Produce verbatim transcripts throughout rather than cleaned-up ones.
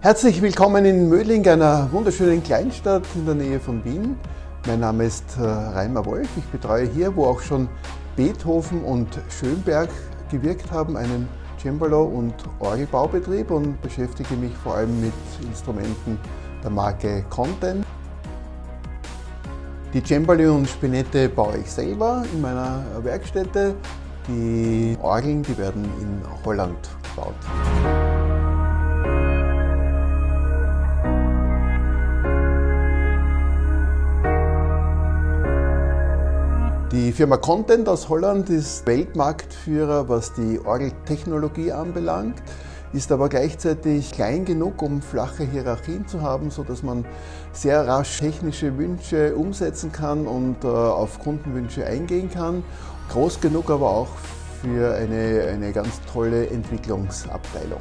Herzlich willkommen in Mödling, einer wunderschönen Kleinstadt in der Nähe von Wien. Mein Name ist Reimer Wolf. Ich betreue hier, wo auch schon Beethoven und Schönberg gewirkt haben, einen Cembalo- und Orgelbaubetrieb und beschäftige mich vor allem mit Instrumenten der Marke Conten. Die Cembali und Spinette baue ich selber in meiner Werkstätte. Die Orgeln, die werden in Holland gebaut. Die Firma Conten aus Holland ist Weltmarktführer, was die Orgeltechnologie anbelangt, ist aber gleichzeitig klein genug, um flache Hierarchien zu haben, sodass man sehr rasch technische Wünsche umsetzen kann und äh, auf Kundenwünsche eingehen kann. Groß genug aber auch für eine, eine ganz tolle Entwicklungsabteilung.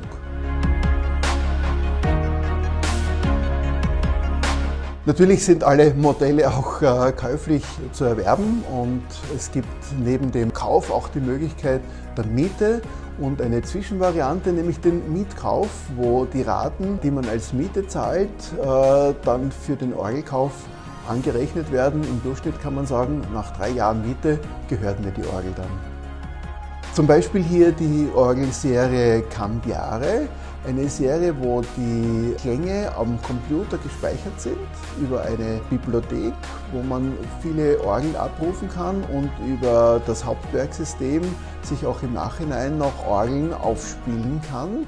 Natürlich sind alle Modelle auch äh, käuflich zu erwerben und es gibt neben dem Kauf auch die Möglichkeit der Miete und eine Zwischenvariante, nämlich den Mietkauf, wo die Raten, die man als Miete zahlt, äh, dann für den Orgelkauf angerechnet werden. Im Durchschnitt kann man sagen, nach drei Jahren Miete gehört mir die Orgel dann. Zum Beispiel hier die Orgelserie Cambiare, eine Serie, wo die Klänge am Computer gespeichert sind über eine Bibliothek, wo man viele Orgeln abrufen kann und über das Hauptwerksystem sich auch im Nachhinein noch Orgeln aufspielen kann.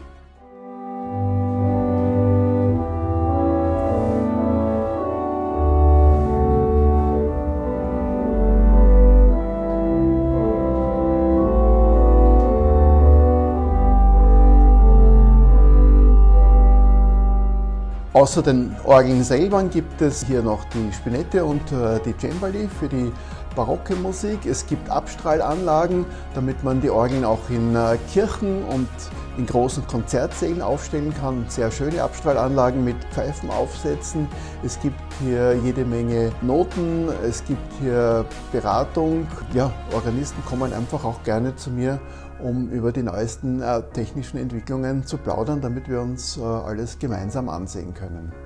Außer den Orgeln selber gibt es hier noch die Spinette und die Cembali für die barocke Musik. Es gibt Abstrahlanlagen, damit man die Orgeln auch in Kirchen und in großen Konzertsälen aufstellen kann. Sehr schöne Abstrahlanlagen mit Pfeifenaufsätzen. Es gibt hier jede Menge Noten, es gibt hier Beratung. Ja, Organisten kommen einfach auch gerne zu mir, um über die neuesten äh, technischen Entwicklungen zu plaudern, damit wir uns äh, alles gemeinsam ansehen können.